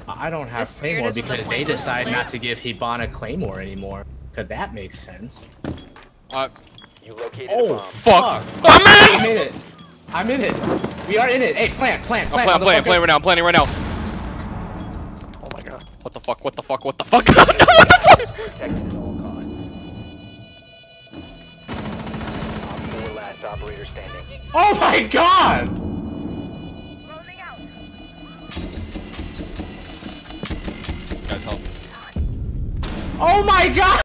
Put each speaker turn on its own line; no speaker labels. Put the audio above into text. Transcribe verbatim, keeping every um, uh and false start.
I don't have
The
Claymore
spirit is when the
because they
point was
decide
split.
not to give Hibana Claymore anymore. Cause that makes sense.
Uh,
You located
Oh,
a bomb.
fuck!
fuck.
I'm
I'm
in!
in it. I'm in it. We are in it. Hey, plant, plant,
I'm
plant.
playing, I'm playing,
motherfucker.
playing right now, I'm playing right now. Oh my god. What the fuck, what the fuck, what the fuck? What the fuck?
Protected at all costs. Op four last operator standing.
Oh my god!
Guys, help.
Oh my god!